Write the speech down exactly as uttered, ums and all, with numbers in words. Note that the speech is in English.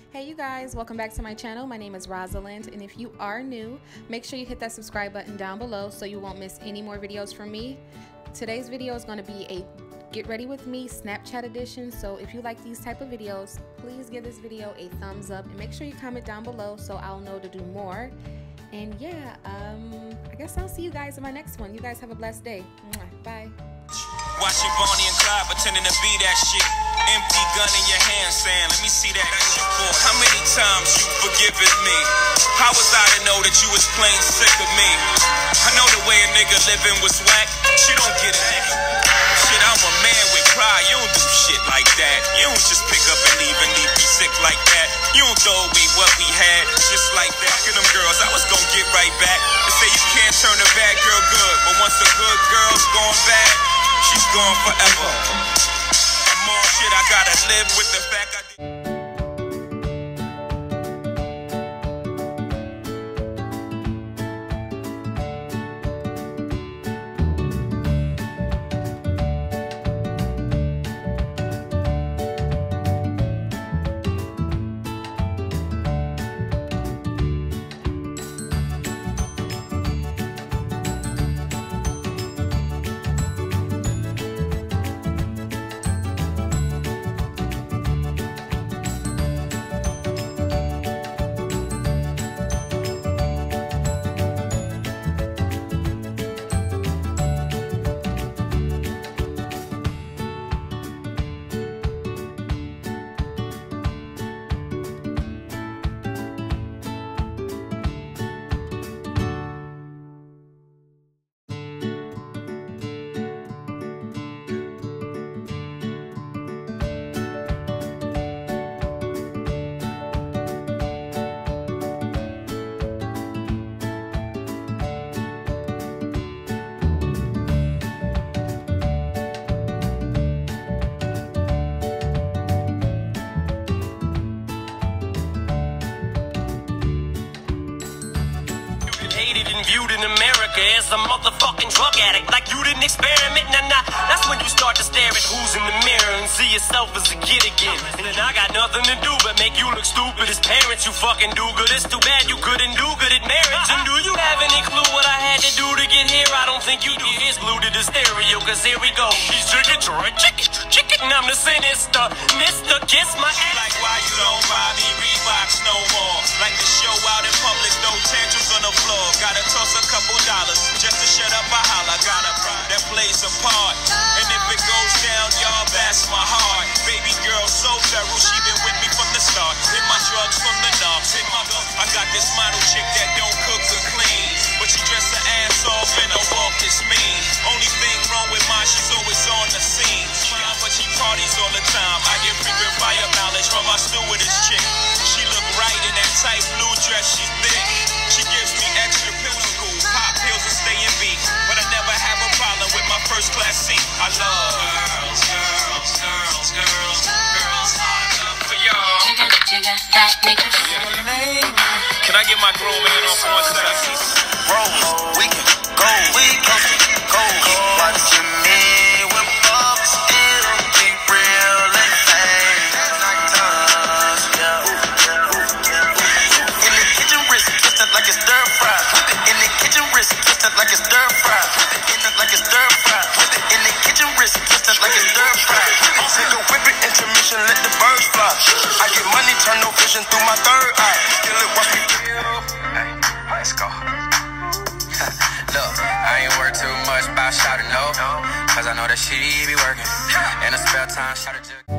Hey you guys, welcome back to my channel. My name is RosaLyNNTV, and if you are new, make sure you hit that subscribe button down below so you won't miss any more videos from me. Today's video is going to be a get ready with me Snapchat edition, so if you like these type of videos, please give this video a thumbs up and make sure you comment down below so I'll know to do more. And yeah, um, I guess I'll see you guys in my next one. You guys have a blessed day. Bye. Watching Bonnie and Clyde pretending to be that shit. Empty gun in your hand saying, let me see that shit for. How many times you forgiven me? How was I to know that you was plain sick of me? I know the way a nigga living was whack. She don't get it. Shit, I'm a man with pride. You don't do shit like that. You don't just pick up and leave and leave me sick like that. You don't throw away what we had just like that. Look at them girls, I was gonna get right back. They say you can't turn a bad girl good, but once a good girl's gone bad, she's gone forever. And more shit, I gotta live with the fact I did. Viewed in America as a motherfucking drug addict, like you didn't experiment. Nah, nah, that's when you start to stare at who's in the mirror and see yourself as a kid again. And then I got nothing to do but make you look stupid as parents. You fucking do good. It's too bad you couldn't do good at marriage. And do you have any clue what I had to do to get here? I don't think you do. It's glued to the stereo, cause here we go. She's chicken, chicken, chicken, and I'm the sinister Mister Kiss my ass. Like why you don't buy me Reeboks no more? Like the show out in public, no tantrums on the floor. Gotta toss a couple dollars just to shut up a holler. Got a pride that plays a part, and if it goes down, y'all, that's my heart. Baby girl so thorough, she been with me from the start. Hit my drugs from the knobs, hit my gun. I got this model chick that don't cook or clean, but she dress her ass off and her walk is mean. Only thing wrong with mine, she's always on the scene. Yeah, but she parties all the time. I get frequent fire mileage from my stewardess chick. She look right in that tight blue dress, she's thick. She gives me extra pills school, pop pills to stay in beat, but I never have a problem with my first class seat. I love girls, girls, girls, girls, girls. I love for y'all. Can I get my Grwm man on for one second? Rose, we can go, we can go. Watching me with Bob still keep real and fame. In the kitchen, wrist twisted like it's stir fry. In the kitchen, wrist twisted like it's stir fry. In the like it's stir fry. In the kitchen, wrist twisted like it's stir fry. Take a whip it, intermission, let the birds fly. I get money, turn no vision through my third eye. Still it, watch me kill. Hey, let's go. Look, I ain't worried too much about shouting no, cause I know that she be working. In a spare time, shout it just